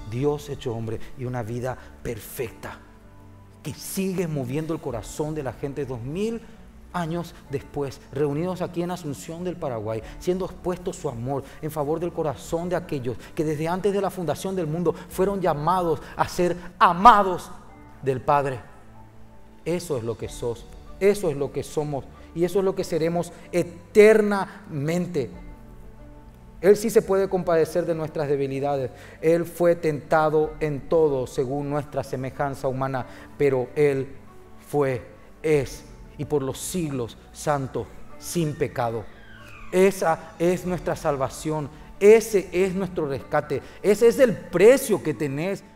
Dios hecho hombre y una vida perfecta que sigue moviendo el corazón de la gente 2000 años después, reunidos aquí en Asunción del Paraguay, siendo expuesto su amor en favor del corazón de aquellos que desde antes de la fundación del mundo fueron llamados a ser amados del Padre. Eso es lo que sos, eso es lo que somos y eso es lo que seremos eternamente. Él sí se puede compadecer de nuestras debilidades. Él fue tentado en todo según nuestra semejanza humana, pero Él fue, es y por los siglos santo, sin pecado. Esa es nuestra salvación, ese es nuestro rescate, ese es el precio que tenés